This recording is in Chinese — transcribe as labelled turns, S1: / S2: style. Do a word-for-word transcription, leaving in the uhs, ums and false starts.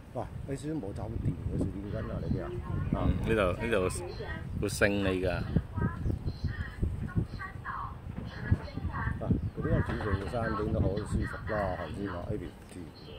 S1: 哇！你少冇酒店嘅少點緊啊？呢啲啊？啊，
S2: 呢度呢度個姓嚟㗎。
S1: 啊，嗰啲人住上山頂都好舒服啦，頭先話呢邊住。